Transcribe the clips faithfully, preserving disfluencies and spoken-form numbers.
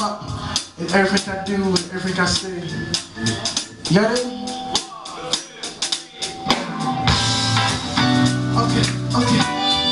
up in everything I do and everything I say. You got it? Okay, okay.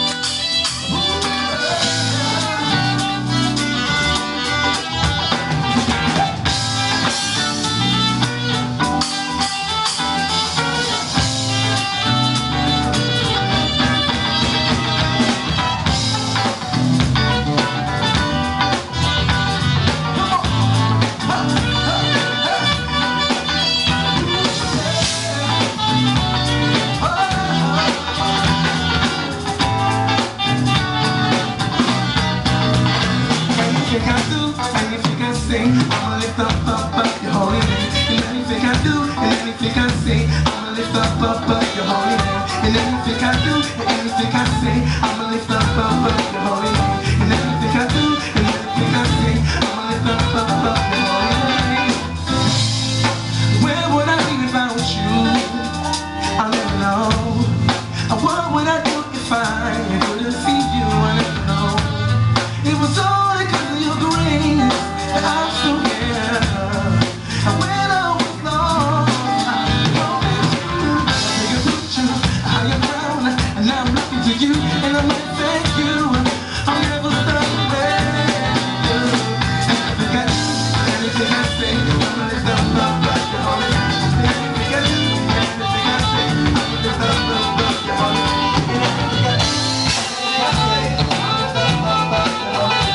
Anything I do, anything I say, I'ma lift up, up, up your holy name. And anything I do, and anything I say, I'ma lift up, up, up your holy name. And anything I do, and anything I say, I'ma lift up, up, up your holy name. And anything I do, and anything I say, I'ma lift up, up, up your holy name. Where would I be without you? I'll never know. What would I do if I couldn't see you? I never know. It was all I'm still here. And when I was lost, I promised you I'll take a picture higher ground, and now I'm looking to you, and I might thank you. I'll never stop praying. Anything I do, anything I say, I'ma lift up, up, up your holy name. Anything I do, anything I say, I'ma lift up, up, up your holy name. Anything I do, anything I say, I'ma lift up, up, up your holy name.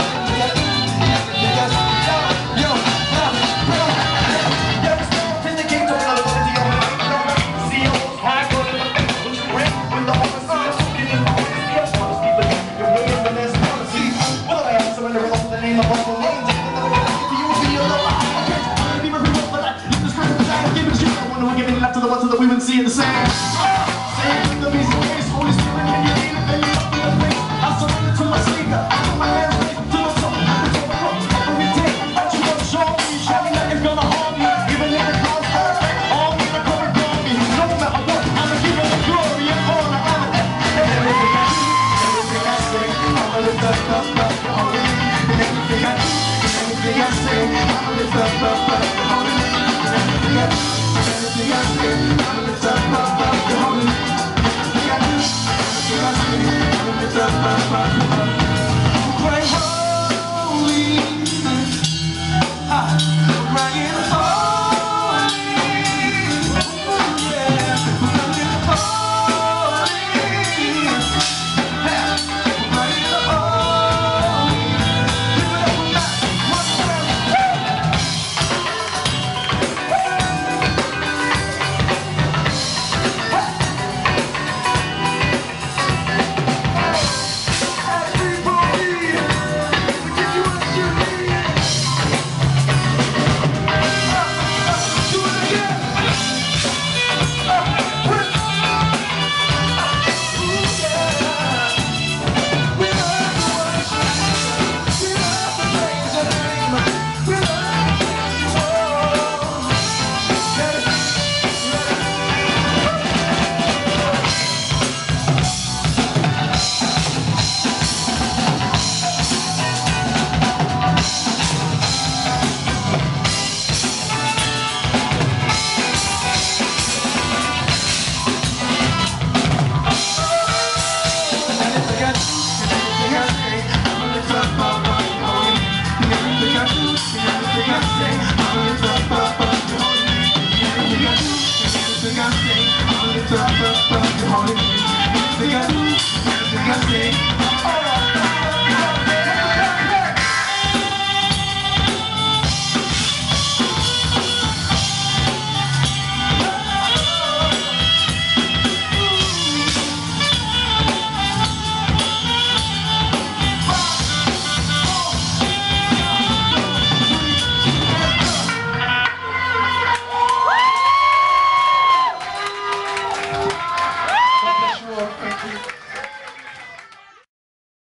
We would see in the same. Same the music case, Holy Spirit, when you need it, then you up in the face. I surrender to my speaker, I put my hands raised to the soul, I put my ropes every day. But you don't show me, show me like it's gonna harm me. Even if it comes perfect, all me to come and call me. No matter what, I'ma give it the glory and honor. Everything I do, everything I say, I'ma lift up, up, up your holy name. And everything I do, everything I say, I'ma lift up, up, up your holy name. And everything I do, everything I say, I'ma lift up, up, up your holy name. Everything I do, everything I say, I'ma lift up, up, up your holy name. I'm crying holy, I'm crying holy, yeah, I'm crying holy, yeah, I'm crying holy. Give it up for that, one time. Everything I do, everything I say,